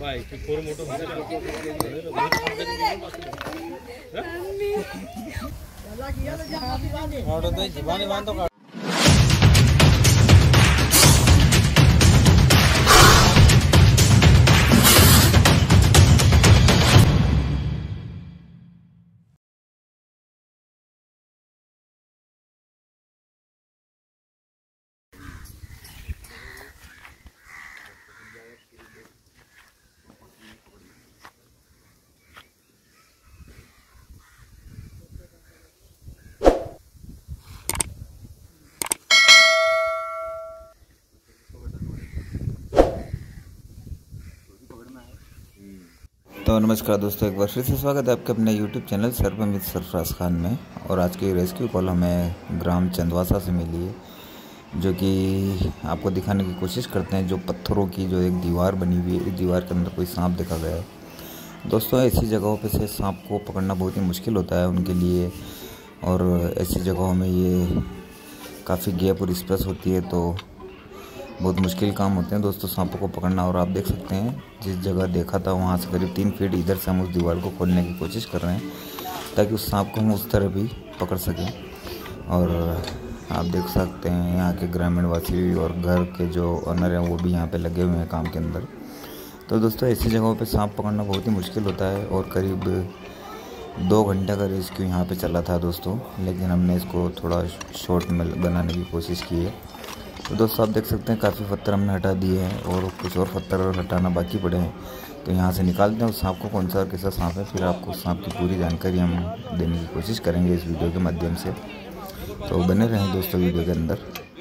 तो नमस्कार दोस्तों, एक बार फिर से स्वागत है आपके अपने YouTube चैनल सरपंच सरफराज खान में। और आज की रेस्क्यू कॉल हमें ग्राम चंदवासा से मिली है, जो कि आपको दिखाने की कोशिश करते हैं। जो पत्थरों की जो एक दीवार बनी हुई है, इस दीवार के अंदर कोई सांप देखा गया है। दोस्तों, ऐसी जगहों पे से सांप को पकड़ना बहुत ही मुश्किल होता है उनके लिए, और ऐसी जगहों में ये काफ़ी गैप और स्पेस होती है, तो बहुत मुश्किल काम होते हैं दोस्तों सांपों को पकड़ना। और आप देख सकते हैं, जिस जगह देखा था वहाँ से करीब 3 फीट इधर से हम उस दीवार को खोलने की कोशिश कर रहे हैं, ताकि उस सांप को हम उस तरह भी पकड़ सकें। और आप देख सकते हैं यहाँ के ग्रामीण वासी और घर के जो ऑनर हैं वो भी यहाँ पे लगे हुए हैं काम के अंदर। तो दोस्तों, ऐसी जगहों पे सांप पकड़ना बहुत ही मुश्किल होता है, और करीब 2 घंटे का रेस्क्यू यहाँ पे चला था दोस्तों, लेकिन हमने इसको थोड़ा शॉर्ट में बनाने की कोशिश की है। तो दोस्तों, आप देख सकते हैं काफ़ी पत्थर हमने हटा दिए हैं, और कुछ और पत्थर हटाना बाकी पड़े हैं। तो यहाँ से निकालते हैं उस सांप को, कौन सा और कैसा सांप है, फिर आपको उस सांप की पूरी जानकारी हम देने की कोशिश करेंगे इस वीडियो के माध्यम से। तो बने रहें दोस्तों वीडियो के अंदर।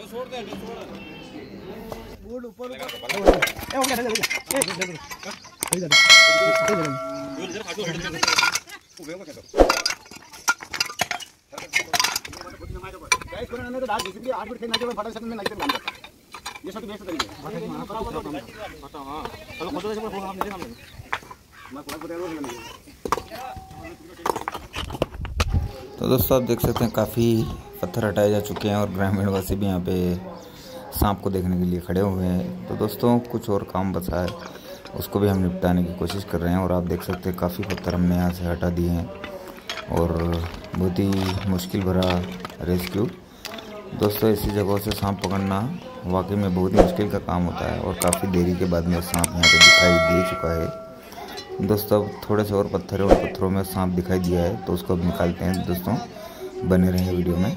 तो दोस्तों, आप देख सकते हैं काफ़ी पत्थर हटाए जा चुके हैं, और ग्रामीणवासी भी यहाँ पे सांप को देखने के लिए खड़े हुए हैं। तो दोस्तों, कुछ और काम बचा है, उसको भी हम निपटाने की कोशिश कर रहे हैं। और आप देख सकते हैं काफ़ी पत्थर हमने यहाँ से हटा दिए हैं, और बहुत ही मुश्किल भरा रेस्क्यू। दोस्तों, ऐसी जगहों से सांप पकड़ना वाकई में बहुत ही मुश्किल का काम होता है, और काफ़ी देरी के बाद में सांप यहाँ पे दिखाई दे चुका है। दोस्तों, अब थोड़े से और पत्थर है, और पत्थरों में सांप दिखाई दिया है, तो उसको अब निकालते हैं। दोस्तों, बने रहें वीडियो में।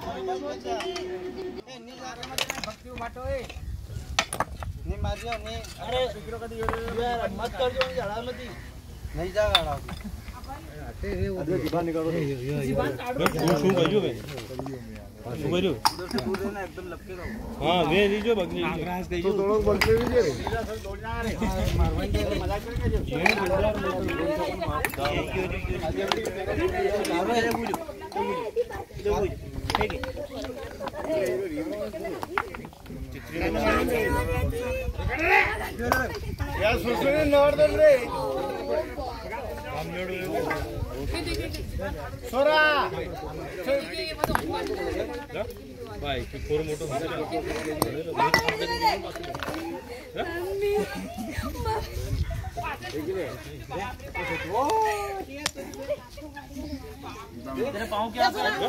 हाँ वे लीजिए बगली तो थोड़ा बोलते लीजिए यार सुसुने नोट दे रे सोरा भाई फोर मोटो तेरे पाँव क्या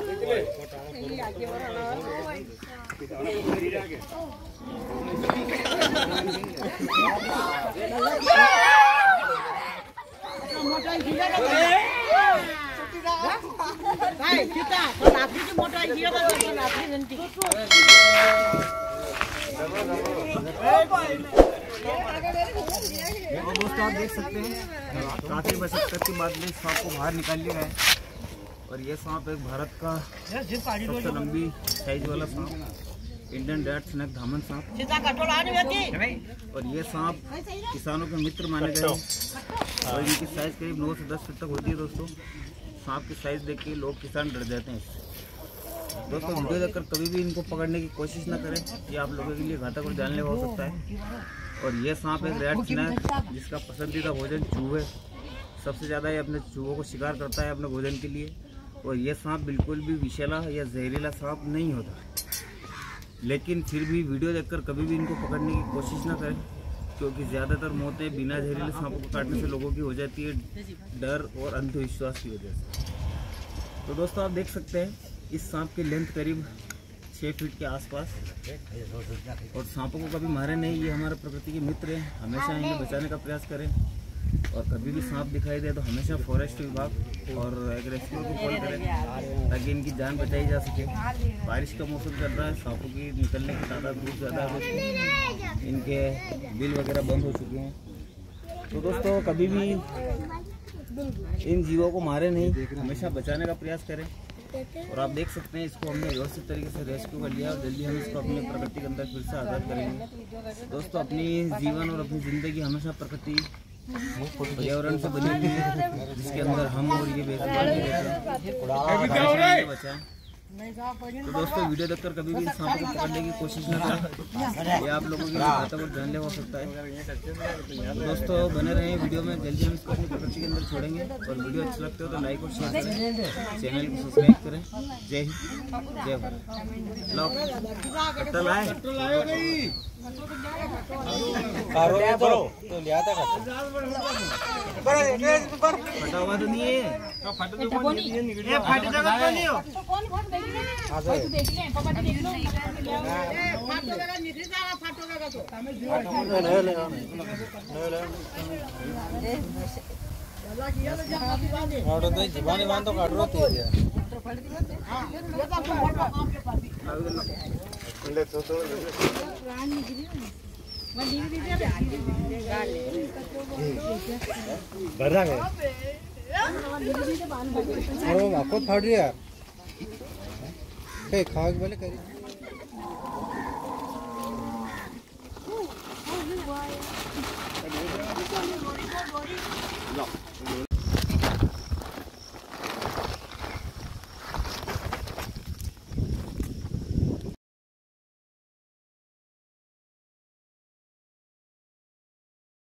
दोस्तों, आप देख सकते हैं काफी मशक्कत के बाद में सांप को बाहर निकाल लिया है। और ये सांप एक भारत का सबसे लंबी साइज वाला सांप, इंडियन रेड स्नेक धामन सांप। और ये सांप किसानों के मित्र माने गए हैं, और इनकी साइज करीब 9 से 10 फीट तक होती है। दोस्तों, सांप की साइज देख के लोग किसान डर जाते हैं। दोस्तों, वीडियो देखकर कभी भी इनको पकड़ने की कोशिश ना करें, ये आप लोगों के लिए घातक और जानलेवा हो सकता है। और ये सांप एक रेड स्नेक, जिसका पसंदीदा भोजन चूहे, सबसे ज़्यादा ये अपने चूहों को शिकार करता है अपने भोजन के लिए। और ये सांप बिल्कुल भी विषैला या जहरीला सांप नहीं होता, लेकिन फिर भी वीडियो देखकर कभी भी इनको पकड़ने की कोशिश ना करें, क्योंकि ज़्यादातर मौतें बिना जहरीले सांपों को काटने से लोगों की हो जाती है डर और अंधविश्वास की वजह से। तो दोस्तों आप देख सकते हैं इस सांप की लेंथ करीब 6 फीट के आसपास, और सांपों को कभी मारे नहीं। ये हमारे प्रकृति के मित्र हैं, हमेशा इन्हें बचाने का प्रयास करें। और कभी भी सांप दिखाई दे तो हमेशा फॉरेस्ट विभाग और एग्रेसिव को कॉल करें ताकि इनकी जान बचाई जा सके। बारिश का मौसम चल रहा है, सांपों की निकलने की तादाद बहुत ज़्यादा है, इनके बिल वगैरह बंद हो चुके हैं। तो दोस्तों कभी भी इन जीवों को मारे नहीं, हमेशा बचाने का प्रयास करें। और आप देख सकते हैं इसको हमने व्यवस्थित तरीके से रेस्क्यू कर लिया और जल्दी हम इसको अपने प्रकृति के अंदर फिर से आज़ाद करेंगे। दोस्तों अपनी जीवन और अपनी ज़िंदगी हमेशा प्रकृति पर्यावरण से बनी हुई है, जिसके अंदर हम और ये बचाएं। तो दोस्तों वीडियो देखकर कभी भी सांपों को पकड़ने की कोशिश न करें, ये आप लोगों के घातक और जानलेवा हो सकता है। तो दोस्तों बने रहें वीडियो में, जल्दी हम इसको अपनी प्रकृति के अंदर छोड़ेंगे। और वीडियो अच्छा लगते हो तो लाइक और शेयर करें, चैनल को सब्सक्राइब करें। जय हिंद, जय भारत। फटा हुआ तो नहीं है, जीवानी बांध तो काट रो आपको फाड़ रही यार, खाग वाले करी।